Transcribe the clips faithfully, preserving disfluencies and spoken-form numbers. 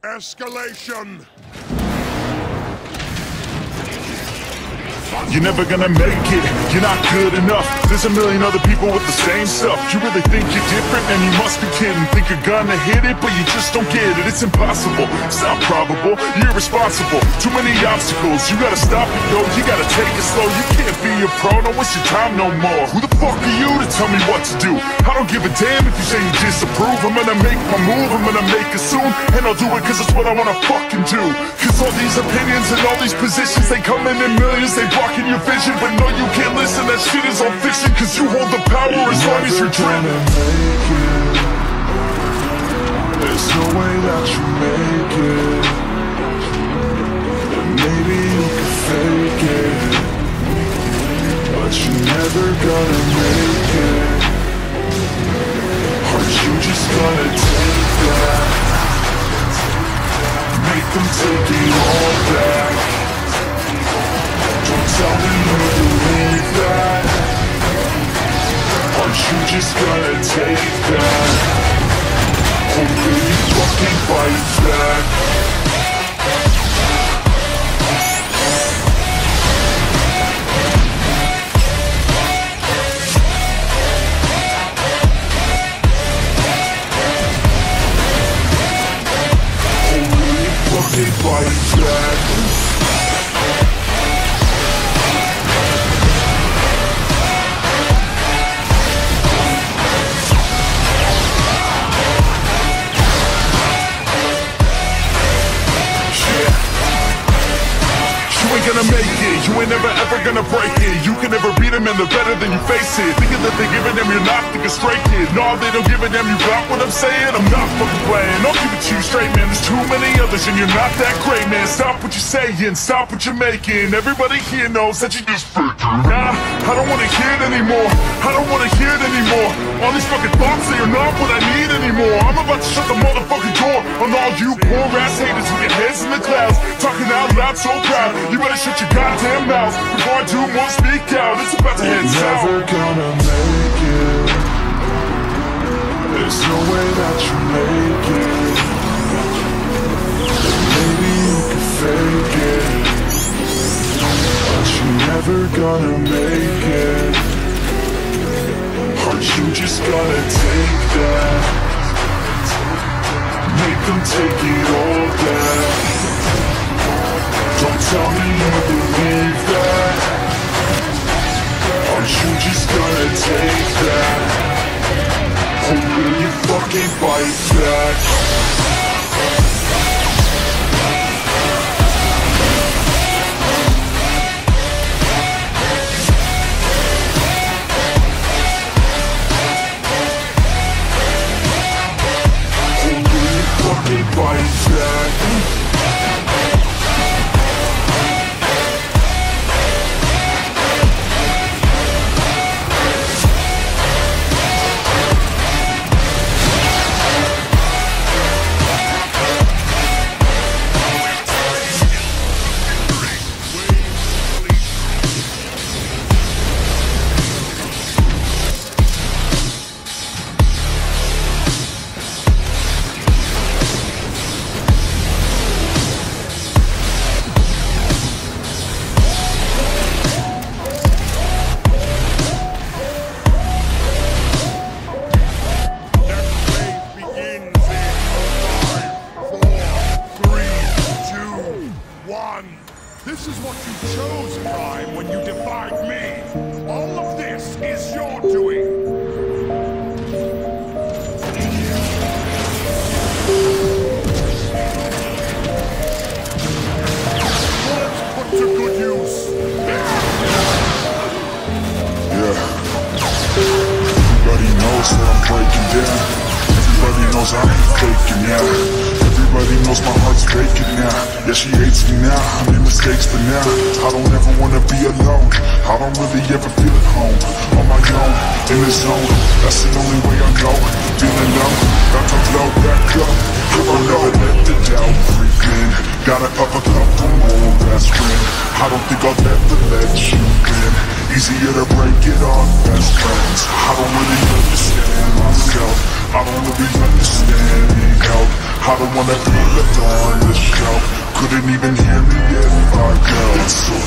Escalation! You're never gonna make it, you're not good enough. There's a million other people with the same stuff. You really think you're different? And you must be kidding. Think you're gonna hit it, but you just don't get it. It's impossible, it's not probable, you're irresponsible. Too many obstacles, you gotta stop it, yo. You gotta take it slow, you can't be a pro. Don't waste your time no more. Who the fuck are you to tell me what to do? I don't give a damn if you say you disapprove. I'm gonna make my move, I'm gonna make it soon. And I'll do it cause it's what I wanna fucking do. Cause all these opinions and all these positions, they come in in millions, they blocking your vision. But no, you can't listen, that shit is all fiction. Cause you hold the power as long as you're dreaming. There's no way that you make it. And maybe you can fake it, but you're never gonna make it. Aren't you just gonna take that? Make them take it all back. Don't tell me you believe that. Aren't you just gonna take that? Or will you fucking fight back? Or will you fucking fight back? Gonna make it, you ain't never ever gonna break it. You can never beat them and they're better than you face it. Thinking that they giving them, you're not thinking straight, kid. No, they don't give a damn, you got what I'm saying? I'm not fucking playing, I'll give it to you straight, man. There's too many others and you're not that great, man. Stop what you're saying, stop what you're making. Everybody here knows that you just faking. Nah, I don't wanna hear it anymore, I don't wanna hear it anymore. All these fucking thoughts, they are not what I need anymore. I'm about to shut the motherfucking door on all you poor ass haters with your heads in the clouds, talking out loud so proud. You better shut your goddamn mouth before I do more speak out. It's about to head south. You're never gonna make it. There's no way that you make it. Maybe you can fake it, but you're never gonna make it. Aren't you just gonna take that? Make them take it all back. Don't tell me you believe that. Aren't you just gonna take that? Or will you fucking fight back? Or will you fucking fight back? This is what you chose, Prime, when you defied me. All of this is your doing. Let's put to good use. Yeah. Everybody knows that I'm breaking down. Everybody knows I ain't faking now. Everybody knows my heart's vacant now. Yeah, she hates me now, I made mistakes but now I don't ever wanna be alone. I don't really ever feel at home. On my own, in the zone, that's the only way I know. Feeling low, got to blow back up. I don't ever let the doubt creep in. Gotta up a couple more aspirin. I don't think I'll ever let you in. Easier to break it off best friends. I don't really understand myself, I don't really understand me. help. I don't wanna be left on the shelf. Couldn't even hear me if I yelled. It's so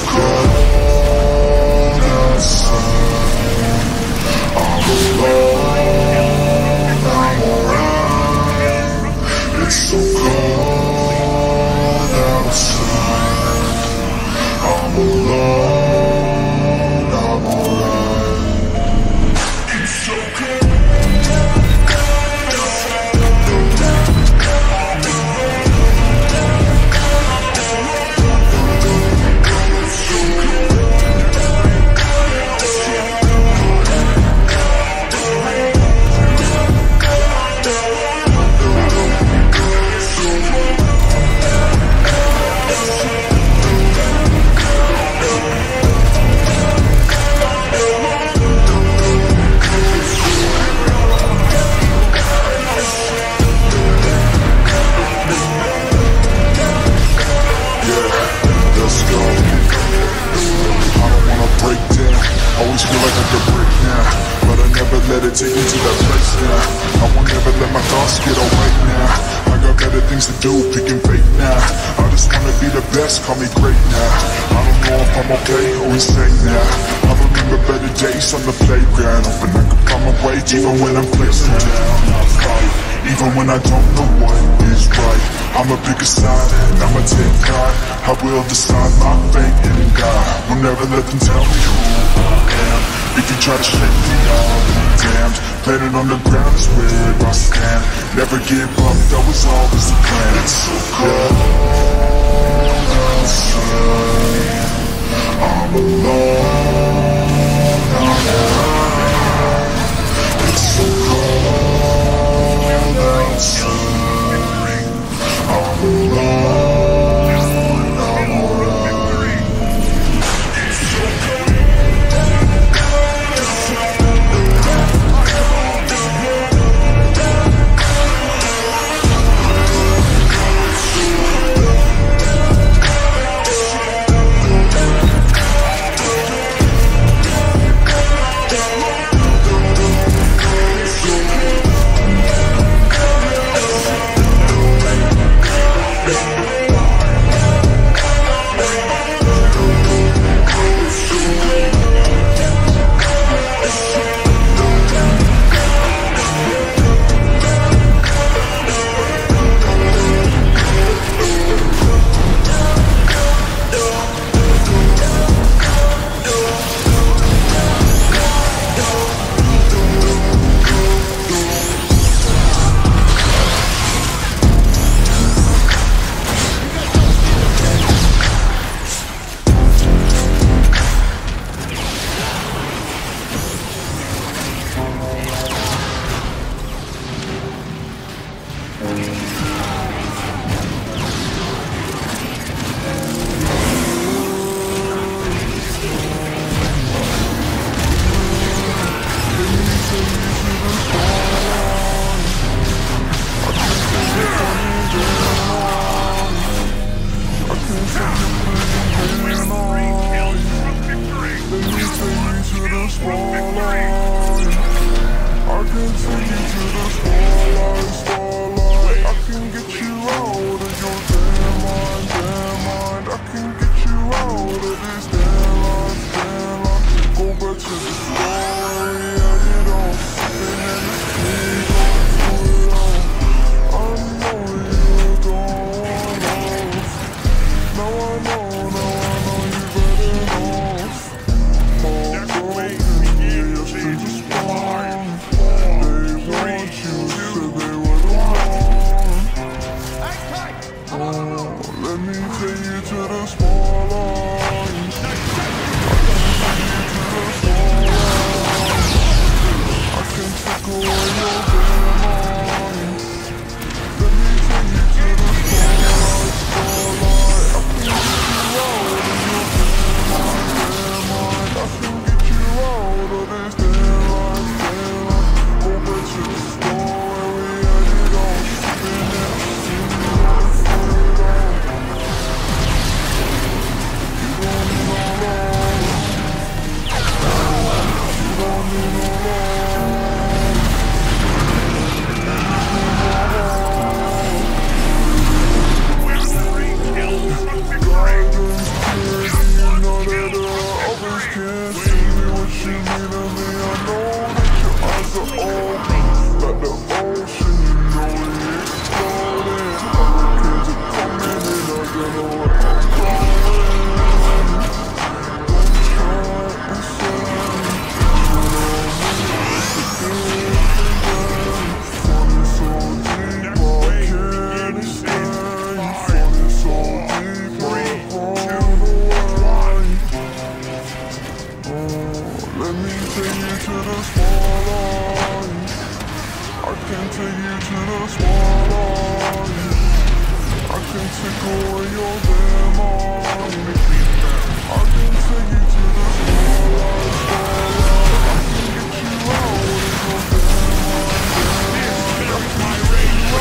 cold outside. I'm alone, I'm alright. It's so cold outside. I'm alone, I'm alright. It's so cold. Always feel like I could break now, but I never let it take me to that place now. I won't ever let my thoughts get away now. I got better things to do, picking fate now. I just wanna be the best, call me great now. I don't know if I'm okay or insane now. I remember better days on the playground, hoping I could find my way even when I'm facing down. I fight, even when I don't know what is right. I'ma pick a side and I'ma take pride. I will decide my fate and die. Will never let them tell me who I am. If you try to shake me, I'll be damned. Planet on the ground is where I stand. Never give up, that was always the plan. It's so cold outside. I'm alone, I'm alright. It's so cold outside. I'm alone, I'm alright. It's so cold. bicycle and you're them all. I can take you to the spotlight, spotlight. I can get you out and you're them all. There's my radio.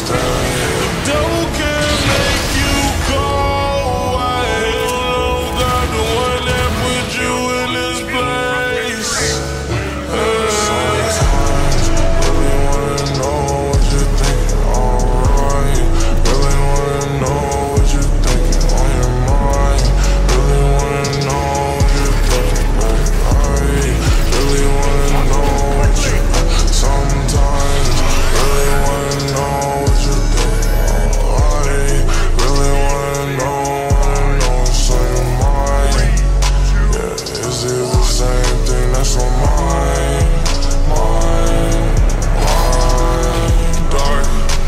understand. Devil can make you go away. You got the one that put you in this place. Sometimes really wanna know what you're thinking, alright. Really wanna know what you're thinking on your mind. Really wanna know what you're thinking, alright. Really wanna know what you sometimes. Really wanna know what you're thinking, alright. Really wanna know, wanna know what's on your mind. Yeah, is it the same thing that's on mine? Mine, mine. Dark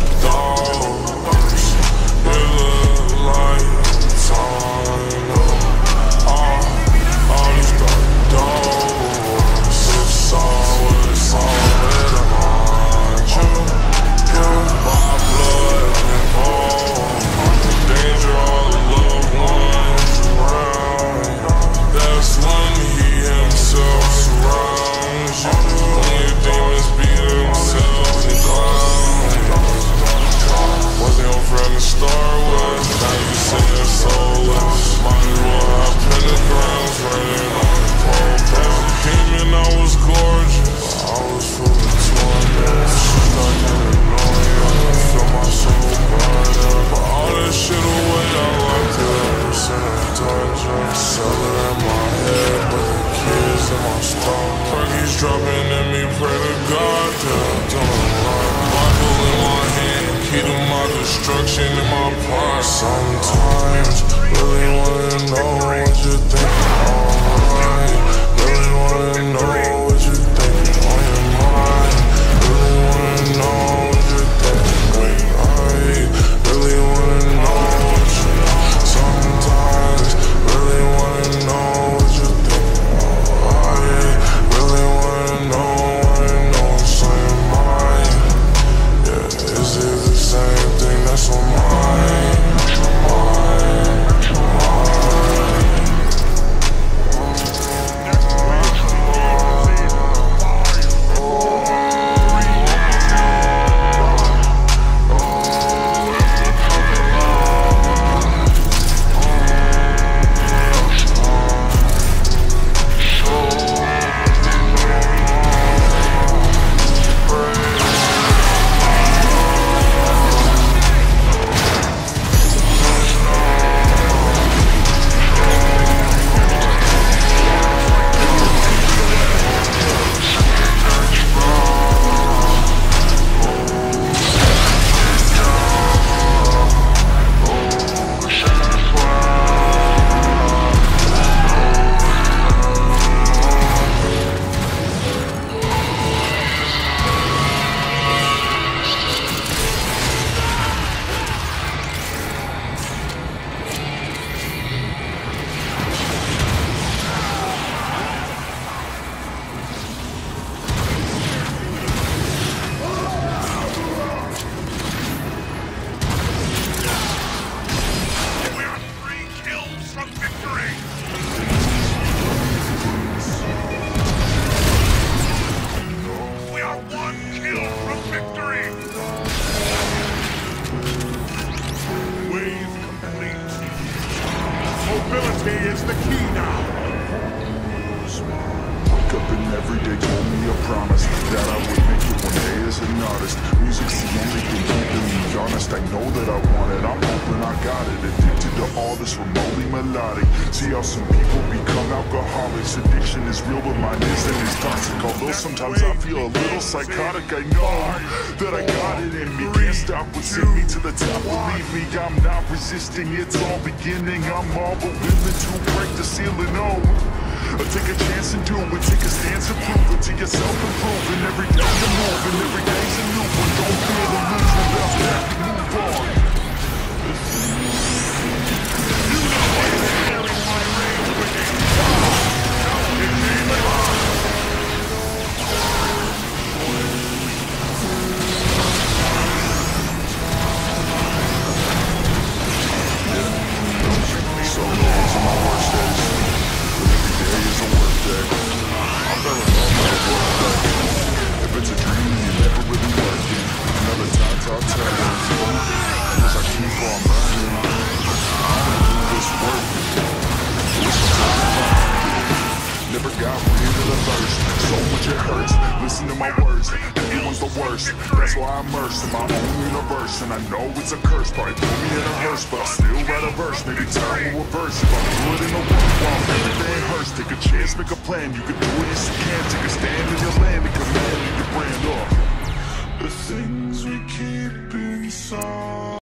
thoughts, it look like time. All, all these dark doors, it's all, it's all in mind. You, you, my blood involved. Danger, all the loved ones around. That's when he himself surrounds you. When your demons beat themselves and clowns. Wasn't your friend to start with, now you say you're soulless. Might as well have pentagrams running on the pole. Demon, I was gorgeous, I was full of torment. She's not gonna know you, I can feel my soul burning. But all that shit away, I like it ever since dungeon. Cellar in my head, but the kids in my stomach. Perky's dropping in me, pray to God that I don't run. Bible in my hand, key to my destruction in my part. Sometimes, really wanna know what you're thinking, alright. Really wanna know what you're thinking on your mind. Really wanna know what you're thinking, alright. Really wanna know what you sometimes. Really wanna know what you're thinking, alright. Really wanna know, wanna know what's on your mind. Yeah, is it the same thing that's on mine? Mine, mine. We are three kills from victory! We are one kill from victory! Wave complete. Mobility is the key now! Woke up and every day told me a promise that I would make it one day as an artist. Music's the only thing keeping me honest. I know that I want it, I'm hoping I got it. Addicted to all this remotely melodic. See how some people become alcoholics. Addiction is real, but mine isn't as toxic. Although sometimes I feel a little psychotic, I know that I got it in me. Can't stop what's in me to the top. Believe me, I'm not resisting. It's all beginning. I'm all but willing to break the ceiling. Oh, I take a chance and do it. Take a stance and prove it to yourself. Improving every day you're moving. Every day's a new one. Don't fear the lose. We're about to have to move on. You know what's scaring my rage within. It's even So those are my worst days. But every day is a work day. I better know how to work that. If it's a dream, you never really in my words. Everyone's the worst, that's why I'm immersed in my own universe. And I know it's a curse, probably put me in a hearse, but I'll still write a verse, maybe time will reverse. If I do it in the work while everything hurts, take a chance, make a plan. You can do it, yes you can. Take a stand in your land and command your brand off. The things we keep inside.